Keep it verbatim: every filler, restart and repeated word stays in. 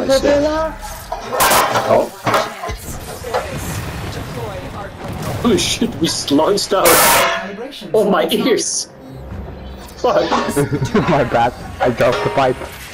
Oh. Holy shit, we launched out. Oh, my ears! Fuck. My bad. I dropped the pipe.